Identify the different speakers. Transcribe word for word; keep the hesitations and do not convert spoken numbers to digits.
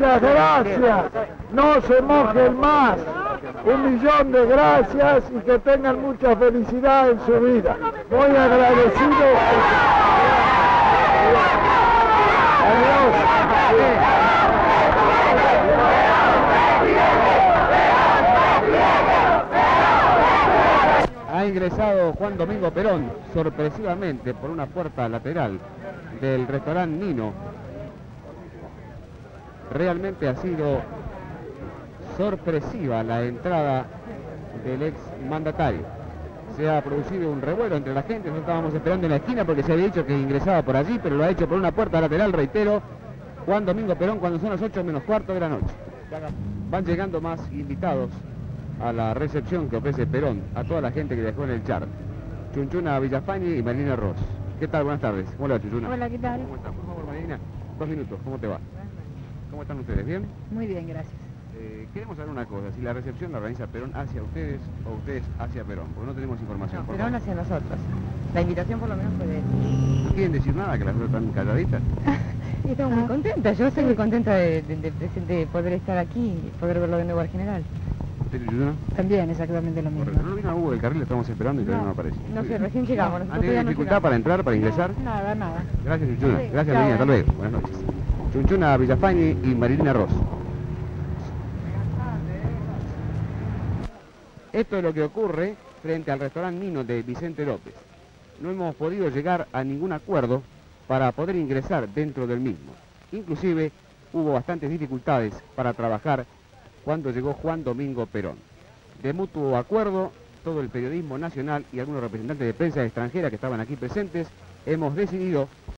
Speaker 1: Muchas gracias. No se mojen más. Un millón de gracias y que tengan mucha felicidad en su vida. Muy agradecido. Adiós.
Speaker 2: Ha ingresado Juan Domingo Perón sorpresivamente por una puerta lateral del restaurante Nino. Realmente ha sido sorpresiva la entrada del ex mandatario. Se ha producido un revuelo entre la gente. Nosotros estábamos esperando en la esquina porque se había dicho que ingresaba por allí, pero lo ha hecho por una puerta lateral, reitero, Juan Domingo Perón, cuando son las ocho menos cuarto de la noche. Van llegando más invitados a la recepción que ofrece Perón a toda la gente que dejó en el Char. Chunchuna Villafañe y Marina Ross. ¿Qué tal? Buenas tardes. ¿Cómo le va, Chunchuna?
Speaker 3: Hola, ¿qué tal?
Speaker 2: ¿Cómo está? Por favor, Marina, dos minutos. ¿Cómo te va? ¿Cómo están ustedes? ¿Bien?
Speaker 3: Muy bien, gracias.
Speaker 2: Eh, queremos saber una cosa, si la recepción la organiza Perón hacia ustedes o ustedes hacia Perón, porque no tenemos información.
Speaker 3: No,
Speaker 2: por
Speaker 3: Perón
Speaker 2: favor.
Speaker 3: hacia nosotros. La invitación por lo menos fue de él.
Speaker 2: ¿No quieren decir nada, que las dos están calladitas?
Speaker 3: Y estamos muy contentas. Yo estoy muy contenta de, de, de, de poder estar aquí y poder verlo de nuevo al general.
Speaker 2: ¿Usted, Chunchuna?
Speaker 3: También, exactamente lo mismo.
Speaker 2: Correcto. No vino a Hugo del Carril, lo estamos esperando y todavía no, aparece.
Speaker 3: No sé, recién llegamos.
Speaker 2: ¿Han
Speaker 3: Nosotros
Speaker 2: tenido
Speaker 3: todavía no
Speaker 2: dificultad
Speaker 3: llegamos.
Speaker 2: para entrar, para ingresar?
Speaker 3: No, nada, nada.
Speaker 2: Gracias, Chunchuna.
Speaker 3: Sí,
Speaker 2: Gracias,
Speaker 3: chao.
Speaker 2: Marina. Hasta luego. Buenas noches. Chunchuna Villafañe y Marilina Ross. Esto es lo que ocurre frente al restaurante Nino de Vicente López. No hemos podido llegar a ningún acuerdo para poder ingresar dentro del mismo. Inclusive hubo bastantes dificultades para trabajar cuando llegó Juan Domingo Perón. De mutuo acuerdo, todo el periodismo nacional y algunos representantes de prensa extranjera que estaban aquí presentes, hemos decidido